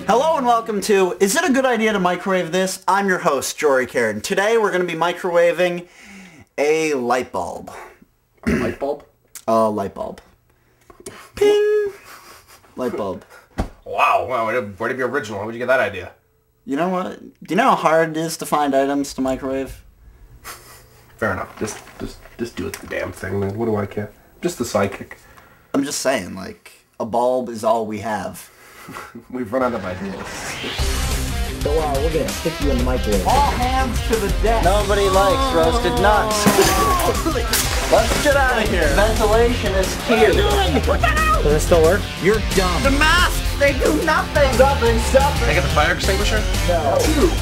Hello and welcome to Is It a Good Idea to Microwave This? I'm your host, Jory Caron. Today we're going to be microwaving a light bulb. A light bulb? A light bulb. Ping! Light bulb. Wow, way to be original. How would you get that idea? You know what? Do you know how hard it is to find items to microwave? Fair enough. Just do it the damn thing, man. What do I care? Just the sidekick. I'm just saying, like, a bulb is all we have. We've run out of ideas. So we're gonna stick you in the microwave. All hands to the deck. Nobody likes roasted nuts. Let's get out of here. Ventilation is key. Does it still work? You're dumb. The masks, they do nothing. Nothing. Can I get the fire extinguisher? No.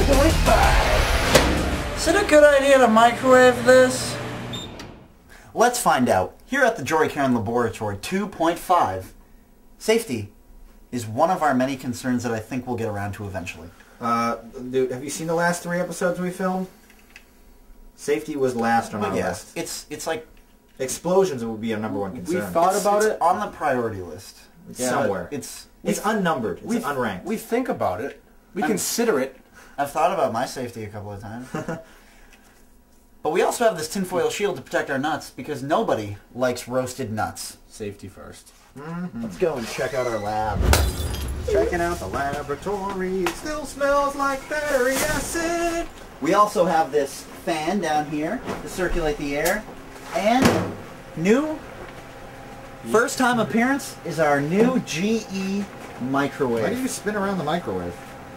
2.5. Is it a good idea to microwave this? Let's find out. Here at the Jory Caron Laboratory 2.5, safety is one of our many concerns that I think we'll get around to eventually. Dude, have you seen the last 3 episodes we filmed? Safety was last on our list. It's like Explosions would be our #1 concern. We thought about it on the priority list. It's somewhere. It's unnumbered. It's unranked. We think about it. We consider it. I've thought about my safety a couple of times. But we also have this tinfoil shield to protect our nuts because nobody likes roasted nuts. Safety first. Let's go and check out our lab. Checking out the laboratory. It still smells like battery acid. We also have this fan down here to circulate the air. And new first time appearance is our new GE microwave. Why do you spin around the microwave?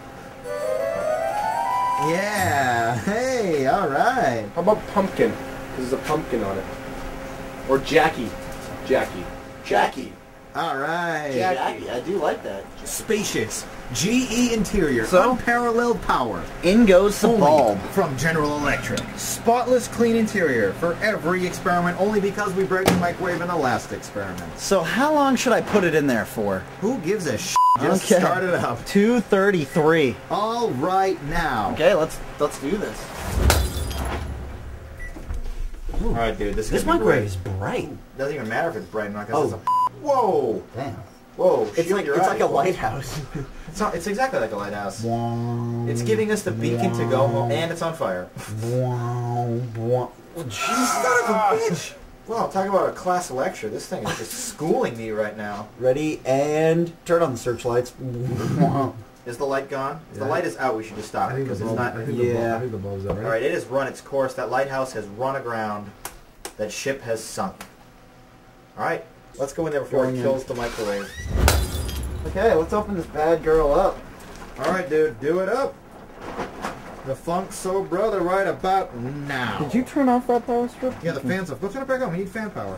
Yeah. Hey, alright. How about pumpkin? There's a pumpkin on it. Or Jackie. Jackie. Alright. Jackie, I do like that. Spacious. GE interior. So? Unparalleled power. In goes the Only bulb. from General Electric. Spotless clean interior for every experiment, only because we break the microwave in the last experiment. So how long should I put it in there for? Who gives a sh**? Just Okay. start it up. 233. All right now. Okay, let's do this. All right, dude. This microwave is bright. Doesn't even matter if it's bright or not. Oh. It's a whoa. Damn. Whoa. It's like a lighthouse. It's exactly like a lighthouse. It's giving us the beacon to go home, and it's on fire. Son of a bitch! Wow, talk about a class lecture. This thing is just schooling me right now. Ready and turn on the searchlights. Is the light gone? If the light is out, we should just stop it because it's not. I think the bulb's out, right? All right, it has run its course. That lighthouse has run aground. That ship has sunk. All right, let's go in there before it kills the microwave. Okay, let's open this bad girl up. All right, dude, do it up. The funk soul brother right about now. Did you turn off that power strip? Yeah, the fan's off. Go turn it back on. We need fan power.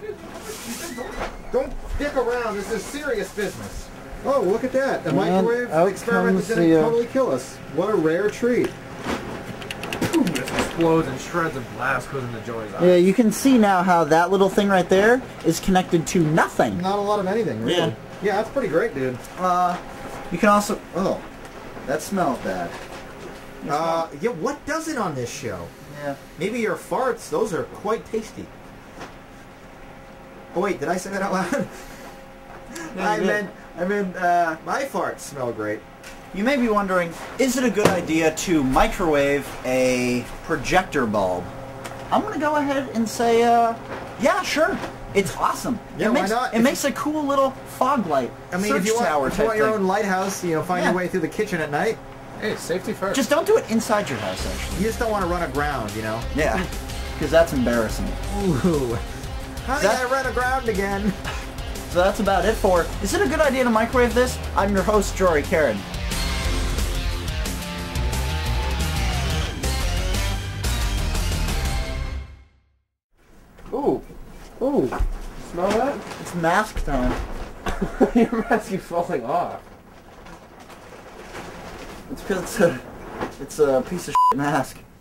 Don't dick around. This is serious business. Oh, look at that. The microwave experiment that didn't totally kill us. What a rare treat. This explodes and shreds of glass goes into Joey's eyes. Yeah, you can see now how that little thing right there is connected to nothing. Not a lot of anything, really. Yeah. Yeah, that's pretty great, dude. You can also... Oh, that smells bad. Yeah, what does it on this show? Yeah. Maybe your farts, those are quite tasty. Oh wait, did I say that out loud? I meant, my farts smell great. You may be wondering, is it a good idea to microwave a projector bulb? I'm going to go ahead and say, yeah, sure. It's awesome. Yeah, why not? It makes a cool little fog light. I mean, search if you tower want type your thing. own lighthouse, you know, find your way through the kitchen at night, Hey, safety first. Just don't do it inside your house, actually. you just don't want to run aground, you know? Yeah, because that's embarrassing. Ooh. Honey, I ran aground again. So that's about it for Is It a Good Idea to Microwave This? I'm your host, Jory Caron. Ooh. Smell that? It's mask time. Your mask keeps falling off. It's because it's a piece of shit mask.